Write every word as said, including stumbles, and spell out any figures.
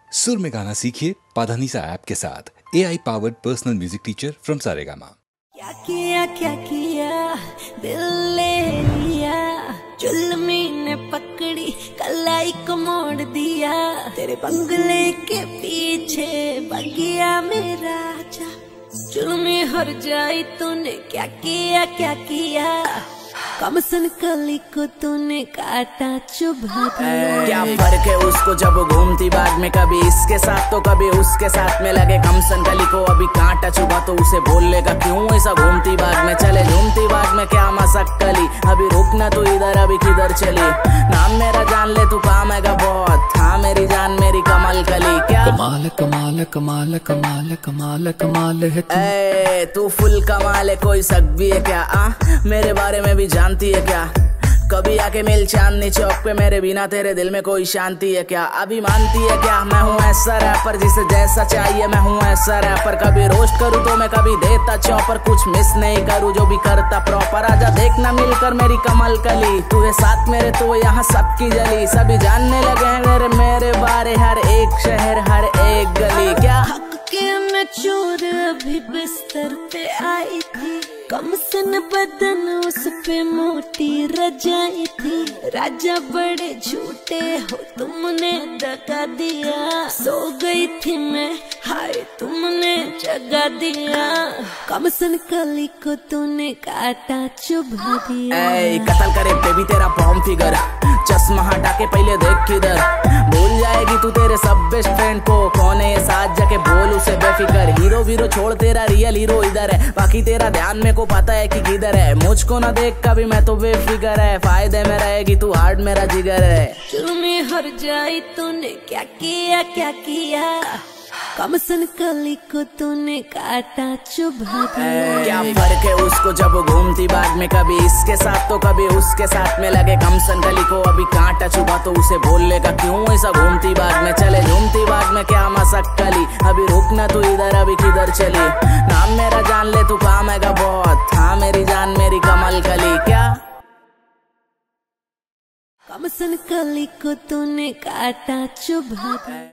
सुर में गाना सीखिए पाधानीसा ऐप के साथ। A I powered personal music teacher from Saregama. क्या किया क्या किया दिल ले लिया, जुल्मी ने पकड़ी कलाई को मोड़ दिया, तेरे बंगले के पीछे बगिया मेरा राजा, जुल्मी हर जाई तूने क्या किया क्या किया, कमसन कली को तूने काटा चुभा दिया। क्या फर्क है उसको जब घूमती बाग में, कभी इसके साथ तो कभी उसके साथ में लगे कमसन कली को अभी कांटा चुभा, तो उसे बोलेगा क्यों ऐसा घूमती बाग में, चले झूमती बाग में क्या मसक कली, अभी रुकना तू इधर अभी किधर चली, नाम मेरा जान ले तू काम है बहुत, हाँ मेरी जान मेरी कमल कली। क्या कमाल कमाल कमाल कमाल कमाल कमाल है तू, ए तू फुल कमाल है, कोई शक भी है क्या आ? मेरे बारे में भी जानती है क्या? कभी आके मिल चांदनी चौक पे, मेरे बिना तेरे दिल में कोई शांति है क्या? अभी मानती है क्या मैं हूँ ऐसा रैपर जिसे जैसा चाहिए मैं हूँ ऐसा रैपर, कभी रोस्ट करूँ तो मैं कभी देता चौपर, कुछ मिस नहीं करूँ जो भी करता प्रॉपर, आजा देखना मिलकर मेरी कमल कली, तू है साथ मेरे तो यहाँ सबकी जली, सभी जानने लगे हैं मेरे मेरे बारे, हर एक शहर हर एक गली। क्या के मैं चोर अभी बिस्तर पे आई थी, कमसन बदन उस पे मोटी रजाई थी, राजा बड़े झूठे हो तुमने दगा दिया, सो गई थी मैं हाय तुमने जगा दिया, कमसन कली को तूने काटा चुभा दिया। ए कत्ल करे बेबी तेरा बॉम्ब फिगर, चश्मा हटा के पहले देख किधर, भूल जाएगी तू तेरे सब बेस्ट फ्रेंड को, कौन है ये साथ जाके बोल उसे बेफिकर, हीरो वीरो छोड़ तेरा रियल हीरो इधर है, बाकी तेरा ध्यान मेरे को पता है कि किधर है, मुझको ना देख कभी मैं तो बेफिकर है, फायदे में रहेगी तू हार्ड मेरा जिगर है। जुल्मी हर जाई तूने क्या किया क्या किया, कमसन कली को तूने काटा चुभा दिया। क्या फर्क है उसको जब घूमती बाग में, कभी इसके साथ तो कभी उसके साथ में लगे कमसन कली को अभी कांटा चुभा, तो उसे बोलेगा क्यों ऐसा घूमती बाग में, चले झूमती बाग में क्या मसक कली, अभी रुकना तू इधर अभी किधर चली, नाम मेरा जान ले तू काम है बहुत, हाँ मेरी जान मेरी कमल कली। क्या कमसन कली को तूने काटा चुभा दिया।